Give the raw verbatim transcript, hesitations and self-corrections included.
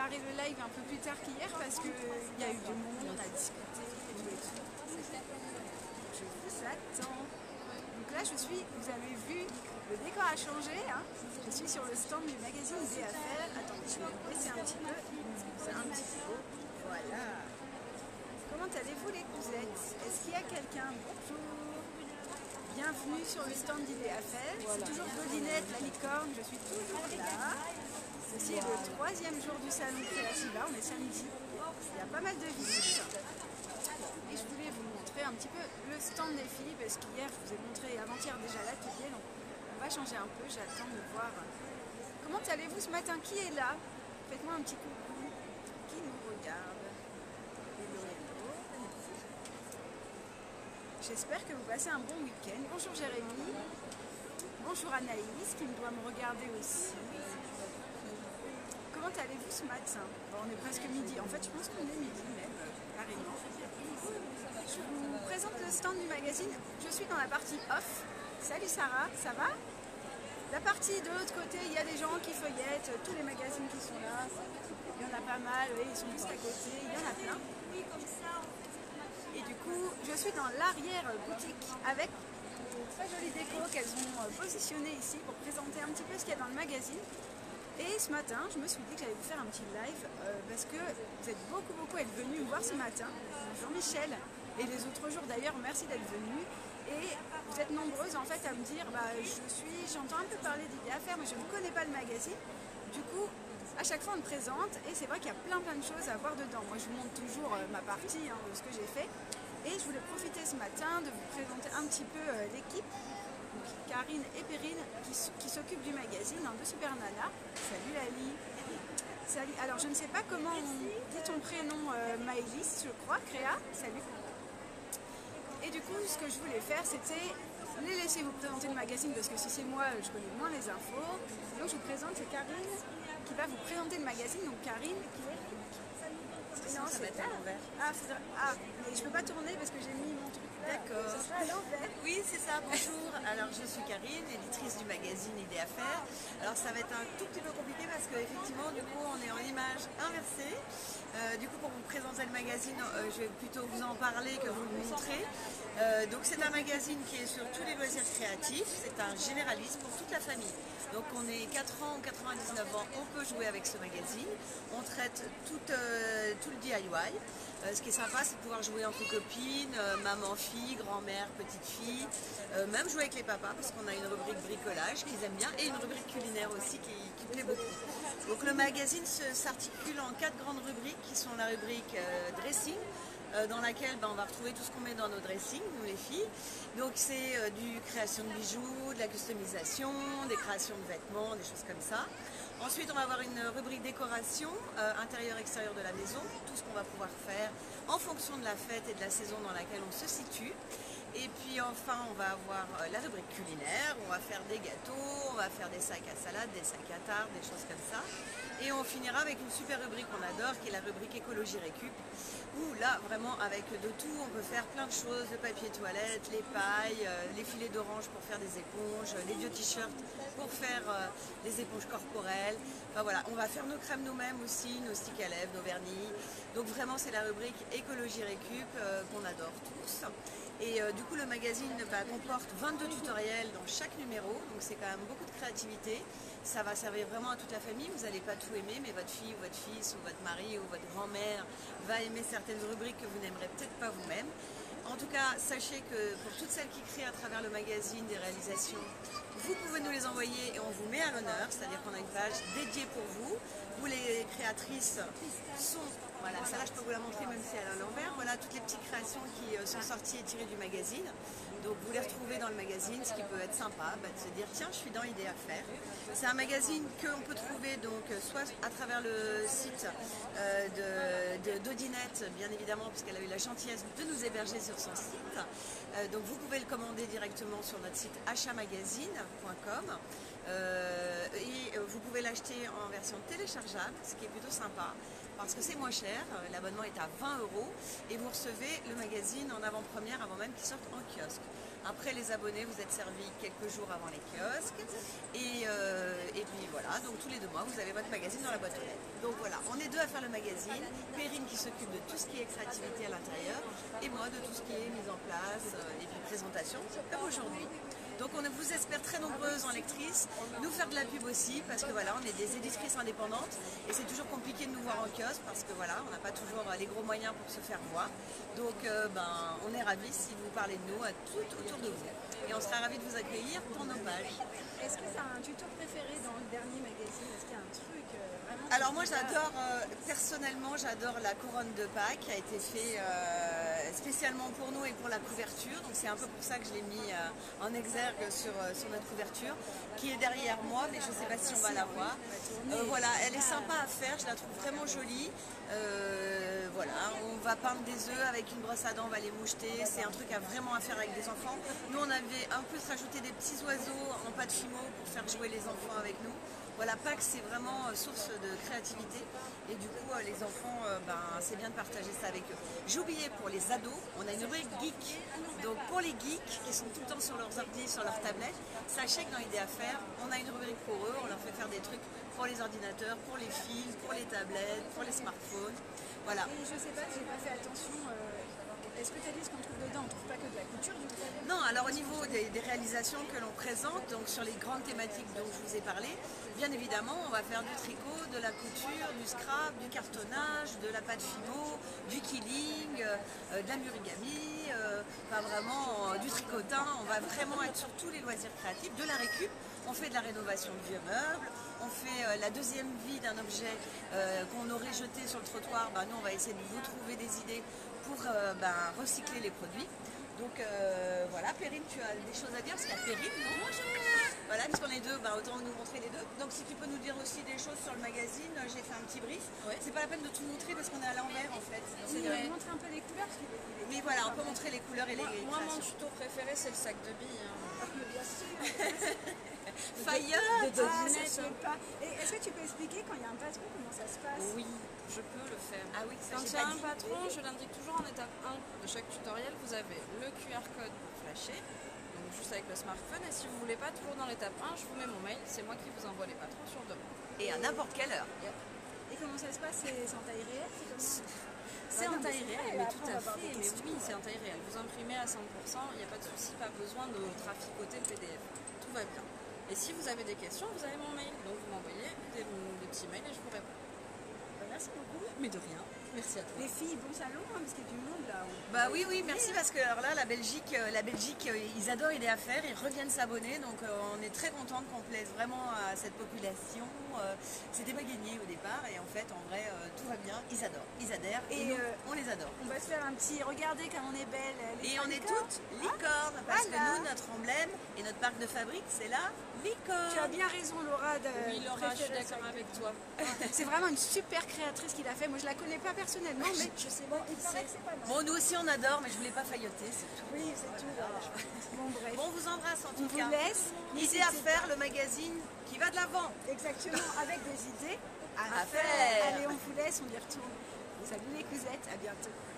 démarré le live un peu plus tard qu'hier parce qu'il y a eu du monde, on a discuté et tout et tout. Je vous attends. Donc là je suis, vous avez vu, le décor a changé. Hein. Je suis sur le stand du magazine Idées à faire. Attendez, je vais vous baisser un petit peu. C'est un petit peu. Voilà. Comment allez-vous les cousettes? Est-ce qu'il y a quelqu'un? Bonjour. Bienvenue sur le stand d'Idées à faire. C'est toujours Godinette, la licorne, je suis toujours là. Ceci est le troisième jour du salon Créativa, on est samedi. Il y a pas mal de visites. Et je voulais vous montrer un petit peu le stand des filles, parce qu'hier je vous ai montré avant-hier déjà l'atelier, donc on va changer un peu, j'attends de voir. Comment allez-vous ce matin? Qui est là? Faites-moi un petit coucou. Qui nous regarde? Hello, hello. J'espère que vous passez un bon week-end. Bonjour Jérémy. Bonjour Anaïs qui doit me regarder aussi. Comment allez-vous ce matin? Bon, on est presque midi. En fait, je pense qu'on est midi même, carrément. Je vous présente le stand du magazine. Je suis dans la partie off. Salut Sarah, ça va? La partie de l'autre côté, il y a des gens qui feuillettent tous les magazines qui sont là. Il y en a pas mal, oui, ils sont juste à côté. Il y en a plein. Et du coup, je suis dans l'arrière boutique avec une très jolie déco qu'elles ont positionné ici pour présenter un petit peu ce qu'il y a dans le magazine. Et ce matin, je me suis dit que j'allais vous faire un petit live euh, parce que vous êtes beaucoup, beaucoup à être venus me voir ce matin. Jean-Michel et les autres jours d'ailleurs, merci d'être venus. Et vous êtes nombreuses en fait à me dire, bah, je suis, j'entends un peu parler d'Idées à faire, mais je ne connais pas le magazine. Du coup, à chaque fois on me présente et c'est vrai qu'il y a plein plein de choses à voir dedans. Moi je vous montre toujours euh, ma partie hein, de ce que j'ai fait. Et je voulais profiter ce matin de vous présenter un petit peu euh, l'équipe. Karine et Perrine qui, qui s'occupent du magazine, hein, de Super Nana. Salut Lali. Salut. Alors je ne sais pas comment on dit ton prénom, euh, Maëlys, je crois, Créa. Salut. Et du coup, ce que je voulais faire, c'était les laisser vous présenter le magazine parce que si c'est moi, je connais moins les infos. Donc je vous présente, c'est Karine qui va vous présenter le magazine. Donc Karine qui est... Non, ça va être à l'envers. Ah, ah, mais je peux pas tourner parce que j'ai mis mon truc. D'accord. Ça sera à l'envers. Oui, c'est ça. Bonjour. Alors, je suis Karine, éditrice du magazine Idées à faire. Alors, ça va être un tout petit peu compliqué parce qu'effectivement, du coup, on est en image inversée. Euh, du coup, pour vous présenter le magazine, euh, je vais plutôt vous en parler que vous le montrer. Euh, donc, c'est un magazine qui est sur tous les loisirs créatifs. C'est un généraliste pour toute la famille. Donc, on est quatre ans ou quatre-vingt-dix-neuf ans, on peut jouer avec ce magazine. On traite tout, euh, tout le D I Y. Euh, ce qui est sympa, c'est de pouvoir jouer entre copines, euh, maman-fille, grand-mère, petite-fille, euh, même jouer avec les papas parce qu'on a une rubrique bricolage qu'ils aiment bien et une rubrique culinaire aussi qui, qui plaît beaucoup. Donc le magazine s'articule en quatre grandes rubriques qui sont la rubrique euh, dressing, euh, dans laquelle ben, on va retrouver tout ce qu'on met dans nos dressings, nous les filles. Donc c'est euh, du création de bijoux, de la customisation, des créations de vêtements, des choses comme ça. Ensuite, on va avoir une rubrique décoration, euh, intérieur-extérieur de la maison, tout ce qu'on va pouvoir faire en fonction de la fête et de la saison dans laquelle on se situe. Et puis enfin, on va avoir euh, la rubrique culinaire, on va faire des gâteaux, on va faire des sacs à salade, des sacs à tarte, des choses comme ça. Et on finira avec une super rubrique qu'on adore, qui est la rubrique écologie récup, où là, vraiment, avec de tout, on peut faire plein de choses, le papier toilette, les pailles, euh, les filets d'orange pour faire des éponges, les vieux t-shirts pour faire euh, des éponges corporelles. Enfin voilà, on va faire nos crèmes nous-mêmes aussi, nos sticks à lèvres, nos vernis. Donc vraiment, c'est la rubrique écologie récup euh, qu'on adore tous. Et euh, du coup, le magazine bah, comporte vingt-deux tutoriels dans chaque numéro, donc c'est quand même beaucoup de créativité. Ça va servir vraiment à toute la famille, vous n'allez pas tout aimer, mais votre fille ou votre fils ou votre mari ou votre grand-mère va aimer certaines rubriques que vous n'aimerez peut-être pas vous-même. En tout cas, sachez que pour toutes celles qui créent à travers le magazine des réalisations, vous pouvez nous les envoyer et on vous met à l'honneur, c'est-à-dire qu'on a une page dédiée pour vous, où les créatrices sont, voilà, ça là je peux vous la montrer même si elle est à l'envers, voilà toutes les petites créations qui sont sorties et tirées du magazine. Donc vous les retrouvez dans le magazine, ce qui peut être sympa, bah, de se dire tiens je suis dans Idées à faire. C'est un magazine qu'on peut trouver donc soit à travers le site euh, de, de, d'Odinette, bien évidemment, puisqu'elle a eu la gentillesse de nous héberger sur son site. Euh, donc vous pouvez le commander directement sur notre site achat magazine point com. Euh, et vous pouvez l'acheter en version téléchargeable, ce qui est plutôt sympa parce que c'est moins cher, l'abonnement est à vingt euros et vous recevez le magazine en avant-première avant même qu'il sorte en kiosque. Après les abonnés, vous êtes servis quelques jours avant les kiosques. Et, euh, et puis voilà, donc tous les deux mois, vous avez votre magazine dans la boîte aux lettres. Donc voilà, on est deux à faire le magazine. Perrine qui s'occupe de tout ce qui est extra-activité à l'intérieur et moi de tout ce qui est mise en place euh, et puis présentation, comme aujourd'hui. Donc on vous espère très nombreuses en lectrices, nous faire de la pub aussi parce que voilà, on est des éditrices indépendantes et c'est toujours compliqué de nous voir en kiosque parce que voilà, on n'a pas toujours les gros moyens pour se faire voir. Donc euh, ben, on est ravis si vous parlez de nous à tout autour de vous et on sera ravis de vous accueillir pour nos pages. Est-ce que tu as un tuto préféré dans le dernier magazine? Est-ce qu'il y a un truc euh, vraiment... Alors moi j'adore, euh, personnellement j'adore la couronne de Pâques qui a été fait euh, spécialement pour nous et pour la couverture. Donc c'est un peu pour ça que je l'ai mis euh, en exergue sur, euh, sur notre couverture qui est derrière moi, mais je ne sais pas si on va la voir. Euh, voilà, elle est sympa à faire, je la trouve vraiment jolie. Euh, voilà, on va peindre des œufs avec une brosse à dents, on va les moucheter. C'est un truc à vraiment à faire avec des enfants. Nous on avait un peu rajouté des petits oiseaux en pâte fimo pour faire jouer les enfants avec nous. Voilà, Pâques c'est vraiment euh, source de créativité et du coup euh, les enfants, euh, ben, c'est bien de partager ça avec eux. J'ai oublié pour les ados, on a une rubrique geek. Donc pour les geeks qui sont tout le temps sur leurs ordi, sur leurs tablettes, sachez que dans Idées à faire, on a une rubrique pour eux, on leur fait faire des trucs pour les ordinateurs, pour les fils, pour les tablettes, pour les smartphones. Voilà. Et je sais pas, j'ai pas fait attention. Euh... Est-ce que tu as dit ce qu'on trouve dedans? On trouve pas que de la couture du coup? Non, alors au niveau des, des réalisations que l'on présente, donc sur les grandes thématiques dont je vous ai parlé, bien évidemment, on va faire du tricot, de la couture, du scrap, du cartonnage, de la pâte fimo, du quilling, euh, de la murigami, euh, enfin vraiment euh, du tricotin. On va vraiment être sur tous les loisirs créatifs, de la récup. On fait de la rénovation de vieux meubles, on fait euh, la deuxième vie d'un objet euh, qu'on aurait jeté sur le trottoir. Ben, nous, on va essayer de vous trouver des idées pour euh, ben, recycler les produits. Donc euh, voilà, Perrine, tu as des choses à dire parce qu'il y a Perrine, non? Bonjour. Voilà, puisqu'on est deux, ben, autant nous montrer les deux. Donc si tu peux nous dire aussi des choses sur le magazine, j'ai fait un petit brief. Ouais. C'est pas la peine de tout montrer parce qu'on est à l'envers en fait. Oui, on montrer un peu les couleurs. Parce est... Mais voilà, on peut montrer les couleurs et moi, les Moi, créations. mon tuto préféré, c'est le sac de billes. Hein. Bien sûr. Fire. Ah, ça se fait pas. Et est-ce que tu peux expliquer quand il y a un patron comment ça se passe? Oui, je peux le faire. Ah oui, ça, quand il y a un patron, je l'indique toujours en étape un de chaque tutoriel. Vous avez le Q R code flashé, donc juste avec le smartphone. Et si vous ne voulez pas, toujours dans l'étape un, je vous mets mon mail. C'est moi qui vous envoie les patrons sur demande. Et à n'importe quelle heure. Et comment ça se passe? C'est en taille réelle? C'est en taille réelle, mais tout à fait. Mais oui, c'est en taille réelle. Vous imprimez à cent pour cent, il n'y a pas de souci, pas besoin de traficoter le P D F. Tout va bien. Et si vous avez des questions, vous avez mon mail. Donc vous m'envoyez des, des petits mails et je vous réponds. Merci beaucoup. Mais de rien. Merci à toi. Les filles, bon salon, hein, parce qu'il y a du monde là. Bah oui, oui, merci parce que alors là, la Belgique, euh, la Belgique, euh, ils adorent Idées à faire, ils reviennent s'abonner, donc euh, on est très contente qu'on plaise vraiment à cette population. Euh, C'était pas gagné au départ et en fait, en vrai, euh, tout va bien, ils adorent, ils adhèrent et, Et nous, euh, on les adore. On va se faire un petit, regardez comme on est belle. Et on est toutes licornes parce voilà. que nous, notre emblème et notre marque de fabrique, c'est la licorne. Tu as bien raison, Laura. De Oui, Laura, je suis d'accord avec toi. C'est vraiment une super créatrice qui l'a fait. Moi, je la connais pas personnellement, mais je sais pas. Il paraît que c'est pas mal. Bon, nous aussi, on adore, mais je voulais pas failloter, c'est tout. Oui, c'est tout. Voilà. Bon, bref. Bon, on vous embrasse en On tout vous cas. laisse. Idées à faire, le magazine qui va de l'avant. Exactement, avec des idées à faire. Allez, on vous laisse, on y retourne. Salut les cousettes, à bientôt.